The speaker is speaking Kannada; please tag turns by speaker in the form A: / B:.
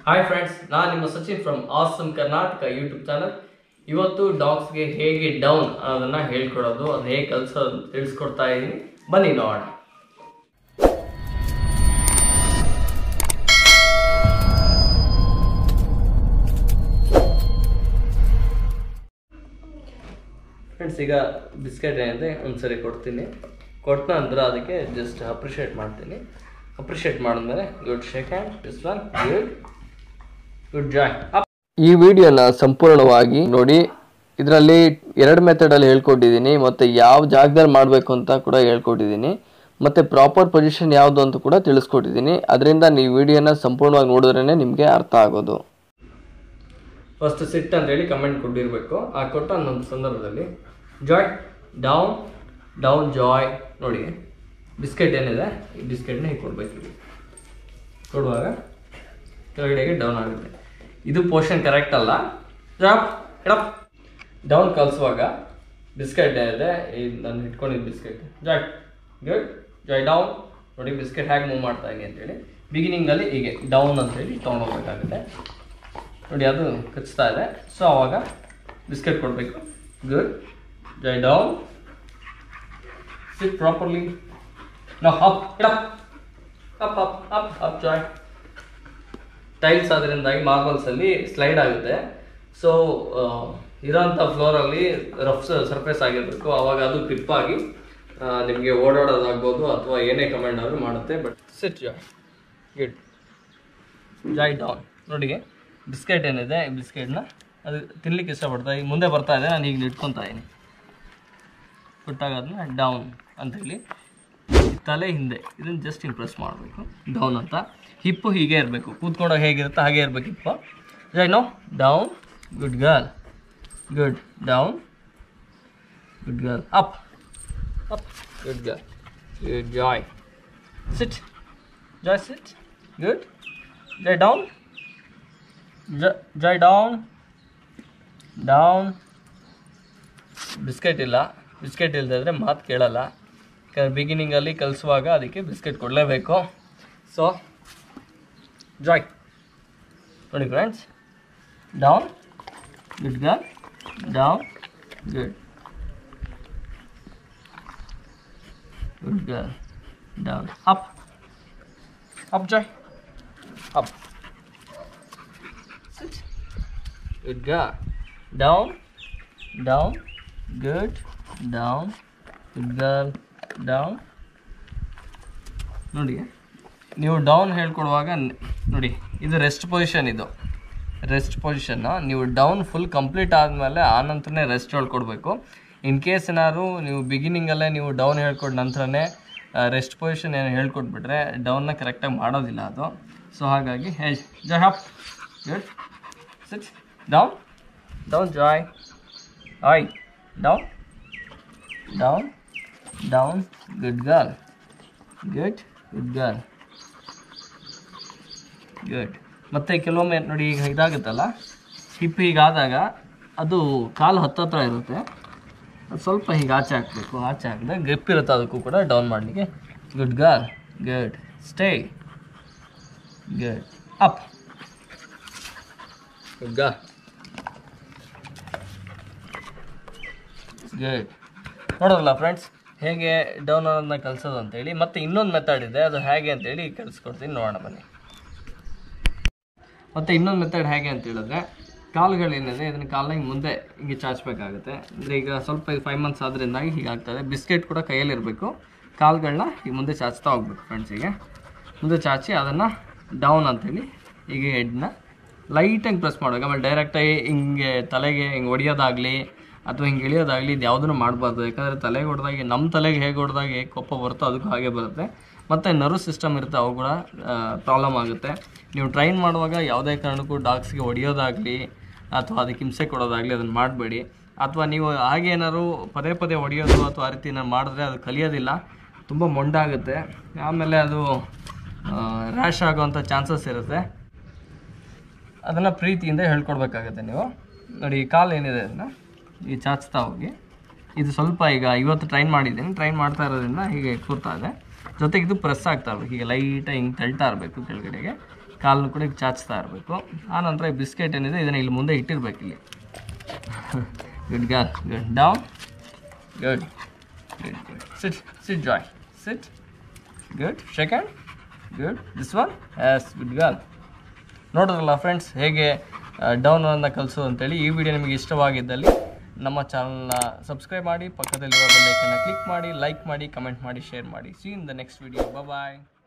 A: ಹಾಯ್ ಫ್ರೆಂಡ್ಸ್, ನಾನು ನಿಮ್ಮ Sachin from awesome Karnataka YouTube channel. ಇವತ್ತು ಡಾಗ್ಸ್ಗೆ ಹೇಗೆ ಡೌನ್ ಅನ್ನೋದನ್ನ ಹೇಳ್ಕೊಡೋದು, ಅದು ಹೇಗೆ ಕಲಿಸೋದು ತಿಳಿಸ್ಕೊಡ್ತಾ ಇದ್ದೀನಿ. ಬನ್ನಿ ನೋಡೋಣ. ಫ್ರೆಂಡ್ಸ್, ಈಗ ಬಿಸ್ಕೆಟ್ ಏನಿದೆ ಒಂದ್ಸರಿ ಕೊಡ್ತೀನಿ. ಕೊಟ್ಟ ನಂತರ ಅದಕ್ಕೆ ಜಸ್ಟ್ ಅಪ್ರಿಷಿಯೇಟ್ ಮಾಡ್ತೀನಿ. ಅಪ್ರಿಷಿಯೇಟ್ ಮಾಡಿದ್ಮೇಲೆ good shake hand, this one good Joy up.
B: ಈ ವಿಡಿಯೋನ ಸಂಪೂರ್ಣವಾಗಿ ನೋಡಿ. ಇದರಲ್ಲಿ 2 ಮೆಥಡಲ್ಲಿ ಹೇಳ್ಕೊಟ್ಟಿದ್ದೀನಿ, ಮತ್ತು ಯಾವ ಜಾಗದಲ್ಲಿ ಮಾಡಬೇಕು ಅಂತ ಕೂಡ ಹೇಳ್ಕೊಟ್ಟಿದ್ದೀನಿ, ಮತ್ತು ಪ್ರಾಪರ್ ಪೊಸಿಷನ್ ಯಾವುದು ಅಂತ ಕೂಡ ತಿಳಿಸ್ಕೊಟ್ಟಿದ್ದೀನಿ. ಅದರಿಂದ ನೀವು ವಿಡಿಯೋನ ಸಂಪೂರ್ಣವಾಗಿ ನೋಡಿದ್ರೇ ನಿಮಗೆ ಅರ್ಥ ಆಗೋದು.
A: ಫಸ್ಟ್ ಸಿಟ್ ಅಂತೇಳಿ ಕಮೆಂಟ್ ಕೊಟ್ಟಿರಬೇಕು. ಆ ಕೊಟ್ಟ ಒಂದು ಸಂದರ್ಭದಲ್ಲಿ ಜಾಯ್ ಡೌನ್ ಡೌನ್ ಜಾಯ್ ನೋಡಿ. ಬಿಸ್ಕೆಟ್ ಏನಿದೆ ಈ ಬಿಸ್ಕೆಟ್ನ ಹೀಗೆ ಕೊಡಬೇಕು. ಕೊಡುವಾಗ ಕೆಳಗಡೆಗೆ ಡೌನ್ ಆಗುತ್ತೆ. ಇದು ಪೋರ್ಷನ್ ಕರೆಕ್ಟ್ ಅಲ್ಲ. ಎಡಪ್ ಡೌನ್ ಕಲಿಸುವಾಗ ಬಿಸ್ಕೆಟ್ ಏನಿದೆ ನಾನು ಇಟ್ಕೊಂಡಿದ್ದು biscuit Joy good Joy down ನೋಡಿ. ಬಿಸ್ಕೆಟ್ ಹೇಗೆ ಮೂವ್ ಮಾಡ್ತಾ ಇದೆ ಅಂತೇಳಿ ಬಿಗಿನಿಂಗಲ್ಲಿ ಹೀಗೆ ಡೌನ್ ಅಂತೇಳಿ ತೊಗೊಂಡೋಗ್ಬೇಕಾಗುತ್ತೆ ನೋಡಿ. ಅದು ಕಚ್ತಾ ಇದೆ, ಸೊ ಆವಾಗ ಬಿಸ್ಕೆಟ್ ಕೊಡಬೇಕು. Good Joy down, sit properly. ನಾವು ಅಪ್ ಜಾಯ್. ಟೈಲ್ಸ್ ಅದರಿಂದಾಗಿ ಮಾರ್ಬಲ್ಸಲ್ಲಿ ಸ್ಲೈಡ್ ಆಗುತ್ತೆ. ಸೊ ಇರೋಂಥ ಫ್ಲೋರಲ್ಲಿ ರಫ್ ಸರ್ಫೇಸ್ ಆಗಿರಬೇಕು. ಆವಾಗ ಅದು ಕ್ಲಿಪ್ಪಾಗಿ ನಿಮಗೆ ಓಡಾಡೋದಾಗ್ಬೋದು ಅಥವಾ ಏನೇ ಕಮೆಂಟ್ ಆದರೂ ಮಾಡುತ್ತೆ. But sit Joy good Joy down ನೋಡಿ. ಬಿಸ್ಕೆಟ್ ಏನಿದೆ ಈ ಬಿಸ್ಕೆಟ್ನ ಅದು ತಿನ್ಲಿಕ್ಕೆ ಇಷ್ಟಪಡ್ತಾ ಈಗ ಮುಂದೆ ಬರ್ತಾ ಇದೆ. ನಾನು ಈಗ ಇಟ್ಕೊತಾ ಇದ್ದೀನಿ. ಕೊಟ್ಟಾಗ ಅದನ್ನ ಡೌನ್ ಅಂಥೇಳಿ ತಲೆ ಹಿಂದೆ ಇದನ್ನು ಜಸ್ಟ್ ಇಂಪ್ರೆಸ್ ಮಾಡಬೇಕು ಡೌನ್ ಅಂತ. ಹಿಪ್ಪು ಹೀಗೆ ಇರಬೇಕು, ಕೂತ್ಕೊಂಡಾಗ ಹೇಗಿರುತ್ತೆ ಹಾಗೆ ಇರಬೇಕು hip. Joy no down good girl good down good girl up up good girl good Joy sit Joy sit good Joy down Joy down down. Biscuit ಇಲ್ಲ, ಬಿಸ್ಕೆಟ್ ಇಲ್ಲದಿದ್ರೆ ಮಾತು ಕೇಳಲ್ಲ. ಬಿಗಿನಿಂಗಲ್ಲಿ ಕಲಿಸುವಾಗ ಅದಕ್ಕೆ ಬಿಸ್ಕೆಟ್ ಕೊಡಲೇಬೇಕು. ಸೊ ಜಾಯ್ ನೋಡಿ friends, down good girl down good good girl down up up Joy up sit good girl down down good down good girl down ನೋಡಿ. ನೀವು ಡೌನ್ ಹೇಳ್ಕೊಡುವಾಗ ನೋಡಿ, ಇದು ರೆಸ್ಟ್ ಪೊಸಿಷನ್. ಇದು ರೆಸ್ಟ್ ಪೊಸಿಷನ್ನ ನೀವು ಡೌನ್ ಫುಲ್ ಕಂಪ್ಲೀಟ್ ಆದಮೇಲೆ ಆನಂತರನೇ ರೆಸ್ಟ್ ಹೇಳ್ಕೊಡ್ಬೇಕು. ಇನ್ ಕೇಸ್ ಏನಾದ್ರು ನೀವು ಬಿಗಿನಿಂಗಲ್ಲೇ ನೀವು ಡೌನ್ ಹೇಳ್ಕೊಡ್ ನಂತರನೇ ರೆಸ್ಟ್ ಪೊಸಿಷನ್ ಏನು ಹೇಳ್ಕೊಟ್ಬಿಟ್ರೆ ಡೌನ್ನ ಕರೆಕ್ಟಾಗಿ ಮಾಡೋದಿಲ್ಲ ಅದು. ಸೊ ಹಾಗಾಗಿ Joy up good sit down down Joy ಆಯ್ down down down good girl good good girl good. ಮತ್ತು ಕೆಲವೊಮ್ಮೆ ನೋಡಿ ಈಗ ಇದಾಗುತ್ತಲ್ಲ ಹಿಪ್ ಹೀಗಾದಾಗ ಅದು ಕಾಲು ಹತ್ತತ್ರ ಇರುತ್ತೆ. ಅದು ಸ್ವಲ್ಪ ಹೀಗೆ ಆಚೆ ಹಾಕಬೇಕು. ಆಚೆ ಹಾಕಿದ್ರೆ ಗ್ರಿಪ್ ಇರುತ್ತೆ ಅದಕ್ಕೂ ಕೂಡ ಡೌನ್ ಮಾಡಲಿಕ್ಕೆ. Good girl good stay good up good girl good. ನೋಡೋಲ್ಲ ಫ್ರೆಂಡ್ಸ್ ಹೇಗೆ ಡೌನ್ ಅನ್ನೋದನ್ನ ಕಲಿಸೋದು ಅಂತೇಳಿ. ಮತ್ತು ಇನ್ನೊಂದು ಮೆಥಡ್ ಇದೆ, ಅದು ಹೇಗೆ ಅಂತೇಳಿ ಕಲಿಸ್ಕೊಡ್ತೀನಿ, ನೋಡೋಣ ಬನ್ನಿ. ಮತ್ತು ಇನ್ನೊಂದು ಮೆಥಡ್ ಹೇಗೆ ಅಂತ ಹೇಳಿದ್ರೆ, ಕಾಲುಗಳೇನಿದೆ ಇದನ್ನು ಕಾಲನ್ನ ಮುಂದೆ ಹಿಂಗೆ ಚಾಚಬೇಕಾಗುತ್ತೆ. ಅಂದರೆ ಈಗ ಸ್ವಲ್ಪ 5 ಮಂತ್ಸ್ ಆದ್ರಿಂದಾಗಿ ಹೀಗಾಗ್ತದೆ. ಬಿಸ್ಕೆಟ್ ಕೂಡ ಕೈಯಲ್ಲಿರಬೇಕು. ಕಾಲುಗಳನ್ನ ಈಗ ಮುಂದೆ ಚಾಚ್ತಾ ಹೋಗ್ಬೇಕು ಫ್ರೆಂಡ್ಸ್. ಹೀಗೆ ಮುಂದೆ ಚಾಚಿ ಅದನ್ನು ಡೌನ್ ಅಂತೇಳಿ ಹೀಗೆ ಹೆಡ್ನ ಲೈಟಾಗಿ ಪ್ರೆಸ್ ಮಾಡೋದು. ಆಮೇಲೆ ಡೈರೆಕ್ಟಾಗಿ ಹಿಂಗೆ ತಲೆಗೆ ಹಿಂಗೆ ಹೊಡಿಯೋದಾಗಲಿ ಅಥವಾ ಹಿಂಗೆ ಇಳಿಯೋದಾಗಲಿ ಇದು ಯಾವುದೂ ಮಾಡಬಾರ್ದು. ಯಾಕಂದರೆ ತಲೆಗೆ ಹೊಡೆದಾಗೆ ನಮ್ಮ ತಲೆಗೆ ಹೇಗೆ ಹೊಡೆದಾಗೆ ಕೋಪ ಬರುತ್ತೋ ಅದಕ್ಕೂ ಹಾಗೆ ಬರುತ್ತೆ. ಮತ್ತು ನರ್ವ್ ಸಿಸ್ಟಮ್ ಇರುತ್ತೆ, ಅವು ಕೂಡ ಪ್ರಾಬ್ಲಮ್ ಆಗುತ್ತೆ. ನೀವು ಟ್ರೈನ್ ಮಾಡುವಾಗ ಯಾವುದೇ ಕಾರಣಕ್ಕೂ ಡಾಗ್ಸ್ಗೆ ಹೊಡೆಯೋದಾಗಲಿ ಅಥವಾ ಅದಕ್ಕೆ ಹಿಂಸೆ ಕೊಡೋದಾಗಲಿ ಅದನ್ನು ಮಾಡಬೇಡಿ. ಅಥವಾ ನೀವು ಹಾಗೆ ಏನಾದ್ರು ಪದೇ ಪದೇ ಹೊಡೆಯೋದು ಅಥವಾ ಆ ರೀತಿ ಏನಾರು ಮಾಡಿದ್ರೆ ಅದು ಕಲಿಯೋದಿಲ್ಲ, ತುಂಬ ಮೊಂಡಾಗುತ್ತೆ. ಆಮೇಲೆ ಅದು ರ್ಯಾಶ್ ಆಗೋವಂಥ ಚಾನ್ಸಸ್ ಇರುತ್ತೆ. ಅದನ್ನು ಪ್ರೀತಿಯಿಂದ ಹೇಳ್ಕೊಡ್ಬೇಕಾಗತ್ತೆ ನೀವು. ನೋಡಿ ಈ ಕಾಲು ಏನಿದೆ ಅದನ್ನು ಈ ಚಾಚ್ತಾ ಹೋಗಿ. ಇದು ಸ್ವಲ್ಪ ಈಗ ಇವತ್ತು ಟ್ರೈನ್ ಮಾಡಿದ್ದೀನಿ, ಟ್ರೈನ್ ಮಾಡ್ತಾ ಇರೋದ್ರಿಂದ ಹೀಗೆ ಕೂರ್ತಾ ಇದೆ. ಜೊತೆಗೆ ಇದು ಪ್ರೆಸ್ ಆಗ್ತಾ ಇರಬೇಕು, ಹೀಗೆ ಲೈಟಾಗಿ ಹಿಂಗೆ ತಳ್ತಾ ಇರಬೇಕು ಕೆಳಗಡೆಗೆ. ಕಾಲನ್ನು ಕೂಡ ಈಗ ಚಾಚ್ತಾ ಇರಬೇಕು. ಆನಂತರ ಈ ಬಿಸ್ಕೆಟ್ ಏನಿದೆ ಇದನ್ನು ಇಲ್ಲಿ ಮುಂದೆ ಇಟ್ಟಿರ್ಬೇಕು ಇಲ್ಲಿ. Good girl, good down, good good good. Sit Joy, sit, good. Second, good. This one, yes, good girl. ನೋಡಿದ್ರಲ್ಲ ಫ್ರೆಂಡ್ಸ್ ಹೇಗೆ ಡೌನನ್ನು ಕಲಿಸು ಅಂತೇಳಿ. ಈ ವಿಡಿಯೋ ನಿಮಗೆ ಇಷ್ಟವಾಗಿದ್ದಲ್ಲಿ ನಮ್ಮ ಚಾನಲ್ನ ಸಬ್ಸ್ಕ್ರೈಬ್ ಮಾಡಿ, ಪಕ್ಕದಲ್ಲಿರುವ ಬೆಲ್ ಐಕನ್ನ ಕ್ಲಿಕ್ ಮಾಡಿ, ಲೈಕ್ ಮಾಡಿ, ಕಮೆಂಟ್ ಮಾಡಿ, ಶೇರ್ ಮಾಡಿ. See in the next video. Bye.